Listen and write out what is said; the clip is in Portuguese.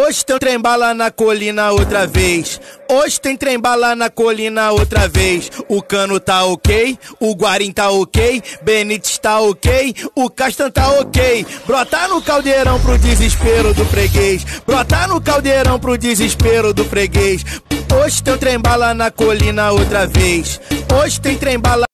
Hoje tem trem bala na colina outra vez. Hoje tem trem bala na colina outra vez. O Cano tá ok, o Guarim tá ok, Benítez tá ok, o Castan tá ok. Brota no caldeirão pro desespero do freguês. Brota no caldeirão pro desespero do freguês. Hoje tem trem bala na colina outra vez. Hoje tem trem bala